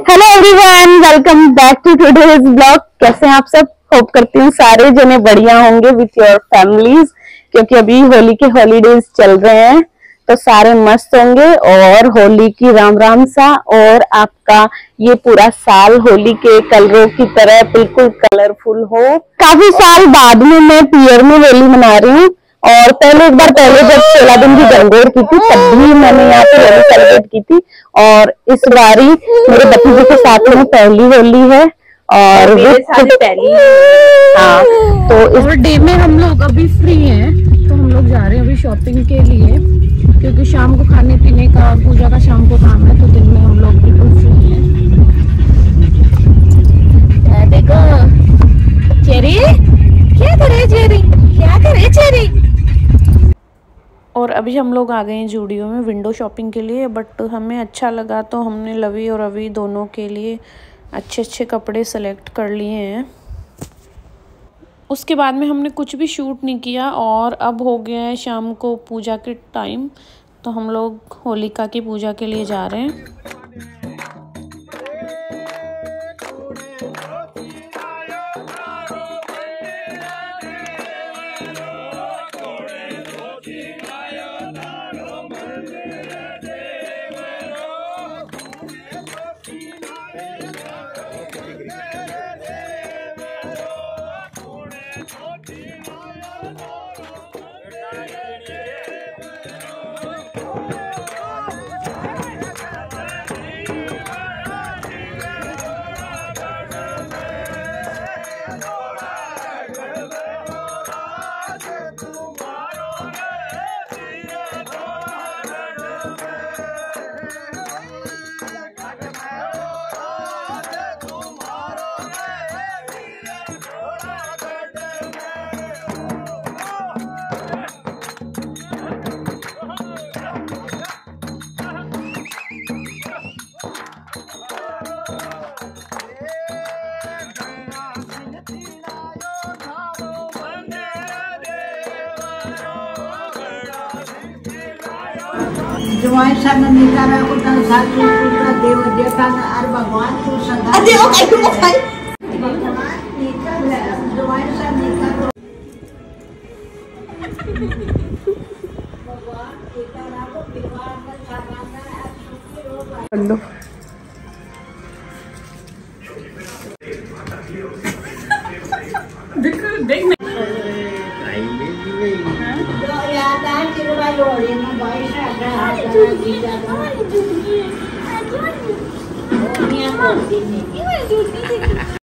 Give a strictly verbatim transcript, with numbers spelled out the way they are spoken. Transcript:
Hello everyone, welcome back to today's blog. कैसे हैं आप सब? होप करती हूँ सारे जने बढ़िया होंगे विथ योर फैमिलीज, क्योंकि अभी होली के हॉलीडेज चल रहे हैं तो सारे मस्त होंगे। और होली की राम राम सा, और आपका ये पूरा साल होली के कलरों की तरह बिल्कुल कलरफुल हो। काफी साल बाद में मैं पियर में होली मना रही हूँ, और पहले एक बार पहले जब सोलह दिन की गंगोर की थी तब भी मैंने यहाँ पे होली सेलिब्रेट की थी, और इस बारी मेरे भतीजे के साथ में पहली होली है और मेरे साथ पहली। हाँ, तो इस डे में हम लोग अभी फ्री हैं, तो हम लोग जा रहे हैं अभी शॉपिंग के लिए, क्योंकि शाम को खाने पीने का और पूजा का शाम को काम है, तो दिन में हम लोग बिल्कुल फ्री हैं। देखो चेरी, क्या करे चेरी, क्या करे चेरी। और अभी हम लोग आ गए हैं जूडियो में विंडो शॉपिंग के लिए, बट हमें अच्छा लगा तो हमने लवी और अभी दोनों के लिए अच्छे अच्छे कपड़े सेलेक्ट कर लिए हैं। उसके बाद में हमने कुछ भी शूट नहीं किया, और अब हो गया है शाम को पूजा के टाइम, तो हम लोग होलिका की पूजा के लिए जा रहे हैं। जवाई सन निकारा उतना सासू पुत्र देव जेठा और भगवान तू सदा अरे ओ आई को भाई भगवान निकारा जवाई सन निकारा भगवान निकारा को परिवार का सामाना है सुखी हो लो। देखो देख याद आ कि भाई होली में भाई साडा हाथ जीजा का दुनिया को दी नहीं